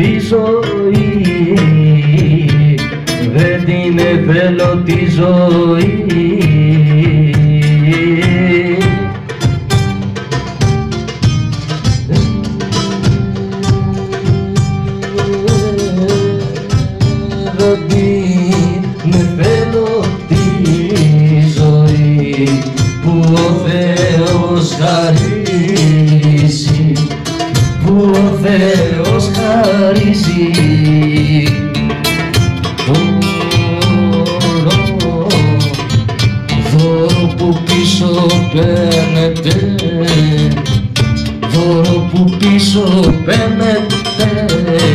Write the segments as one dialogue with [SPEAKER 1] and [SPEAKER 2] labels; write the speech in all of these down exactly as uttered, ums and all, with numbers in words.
[SPEAKER 1] τη ζωή, δεν την θέλω τη ζωή. Δεν την θέλω τη ζωή που ο Θεός χαρίζει, που ο Θεός χαρίζει. Δώρο, δώρο που πίσω παίρνετε, δώρο που πίσω παίρνετε.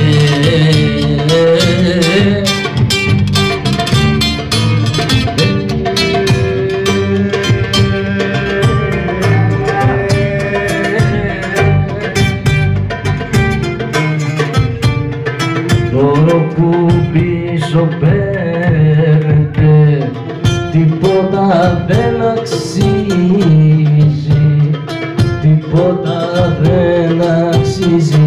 [SPEAKER 1] Δώρο που πίσω παίρνετε, τίποτα δεν αξίζει, τίποτα δεν αξίζει.